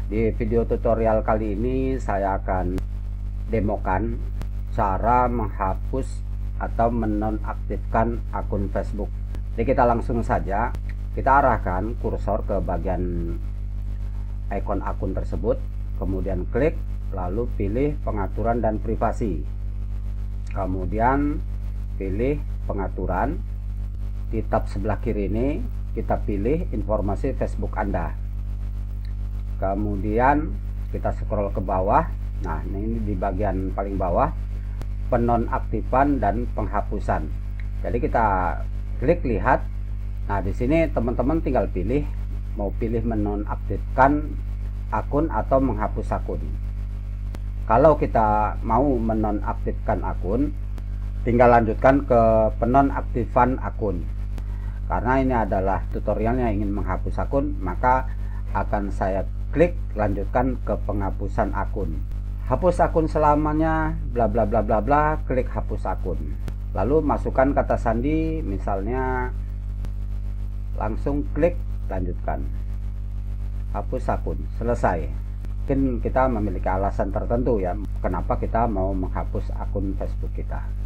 Di video tutorial kali ini saya akan demokan cara menghapus atau menonaktifkan akun Facebook. Jadi kita langsung saja, kita arahkan kursor ke bagian ikon akun tersebut, kemudian klik, lalu pilih pengaturan dan privasi, kemudian pilih pengaturan. Di tab sebelah kiri ini kita pilih informasi Facebook Anda, kemudian kita scroll ke bawah. Nah, ini di bagian paling bawah, penonaktifan dan penghapusan. Jadi kita klik lihat. Nah, di sini teman-teman tinggal pilih mau pilih menonaktifkan akun atau menghapus akun. Kalau kita mau menonaktifkan akun, tinggal lanjutkan ke penonaktifan akun. Karena ini adalah tutorialnya ingin menghapus akun, maka akan saya klik lanjutkan ke penghapusan akun. Hapus akun selamanya bla bla bla bla bla, klik hapus akun. Lalu masukkan kata sandi, misalnya langsung klik lanjutkan. Hapus akun, selesai. Mungkin kita memiliki alasan tertentu ya kenapa kita mau menghapus akun Facebook kita.